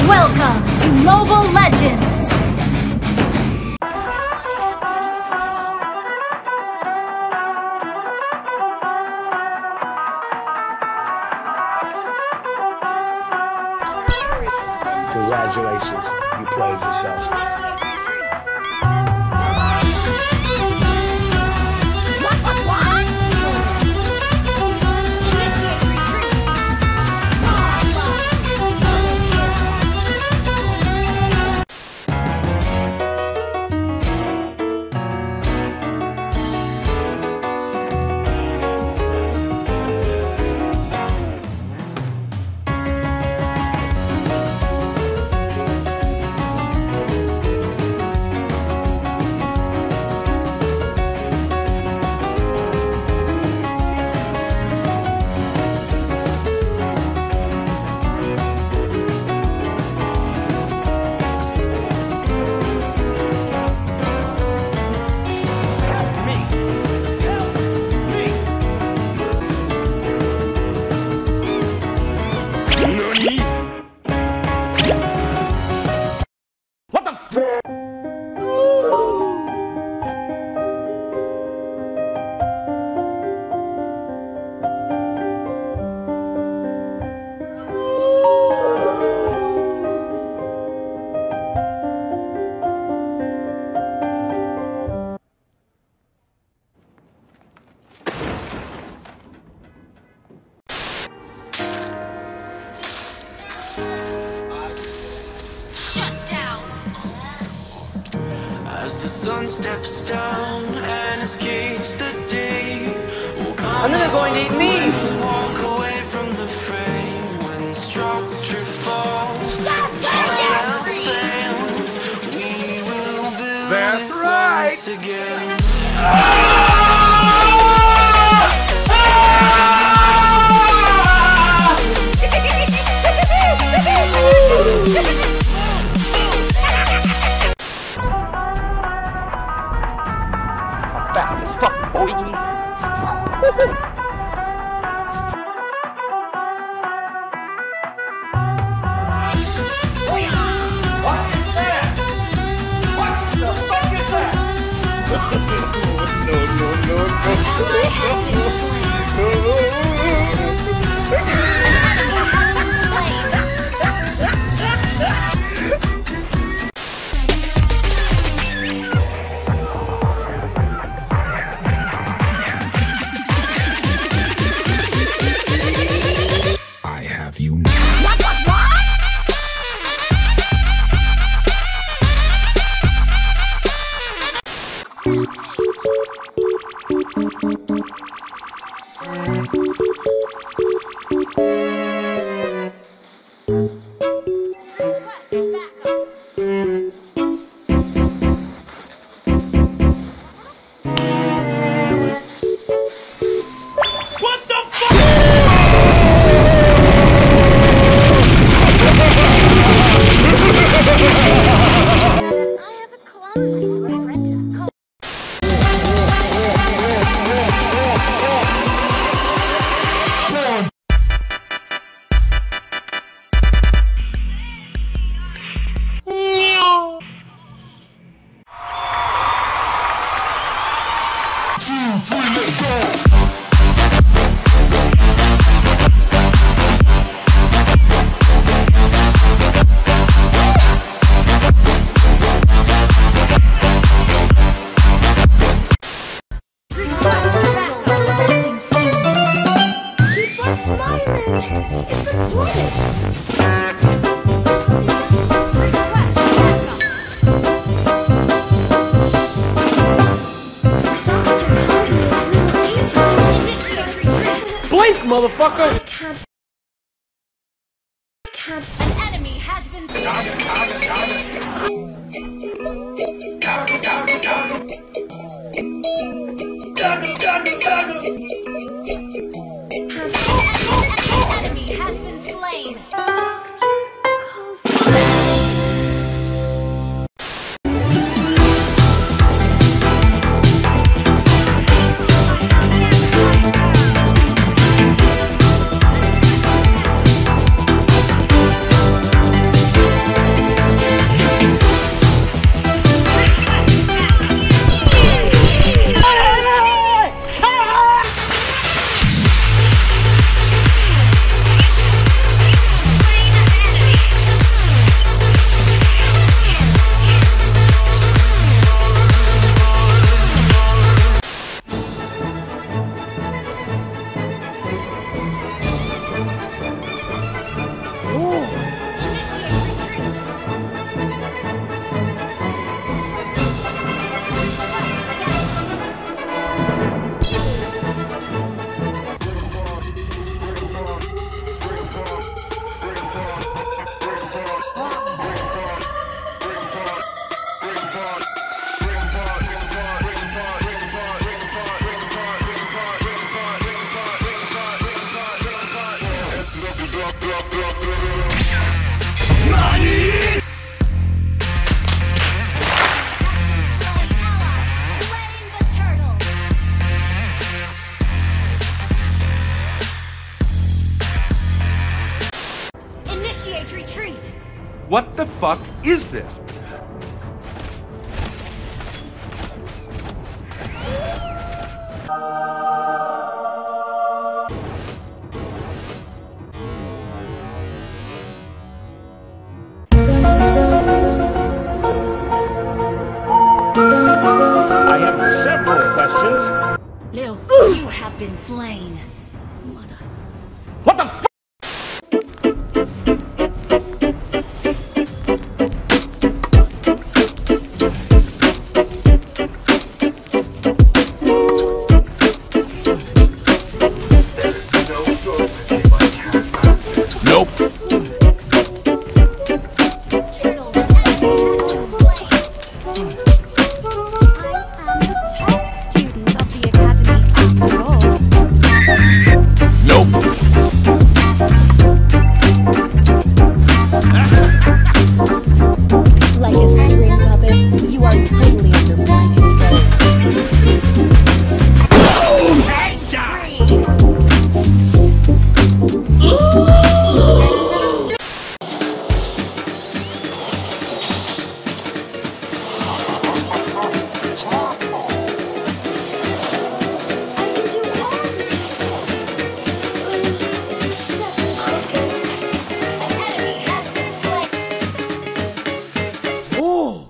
Welcome to Mobile Legends! Congratulations, you played yourself. As the sun steps down and escapes the day, I'm never going to eat me! Walk away from the frame when structure falls. We will build That's right! once again. Fast as fuck, boy! Blink, motherfucker! An enemy has been slain. Initiate retreat! What the fuck is this? I have several questions. Liu, you have been slain. What the fuck? Nope. Turtle, an enemy has been slain. I am the top student of the academy after all. Nope. Like a string puppet, you are totally under my control. Oh.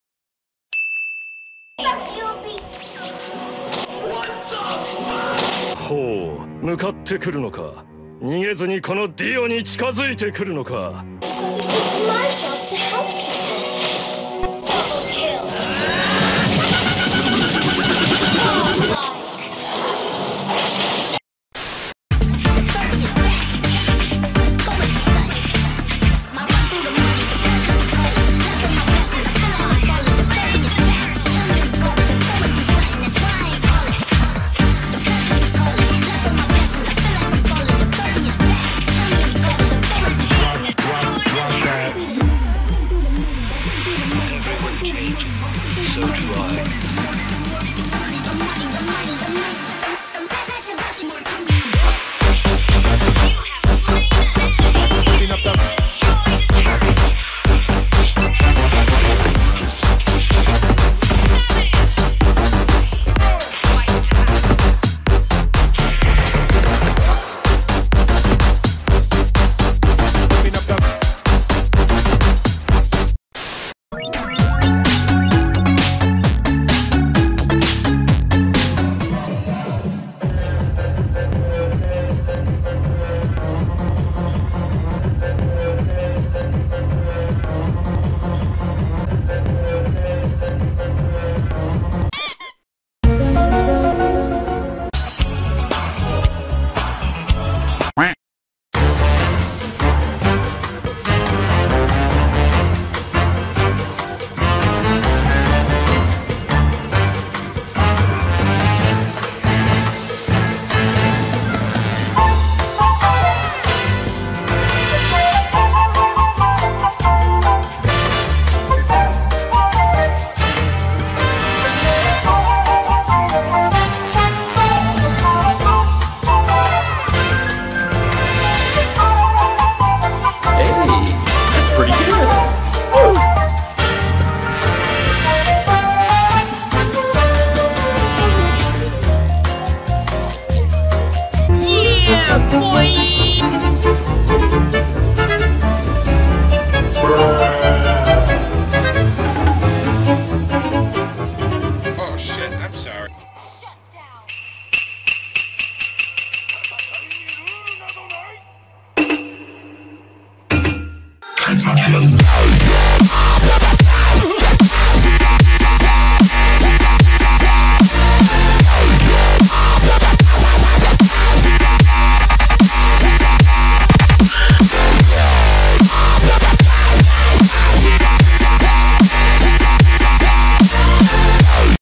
ほう、向かってくるのか。逃げずにこのディオに近づいてくるのか。 It's my job to help people. Double kill. Kentucky.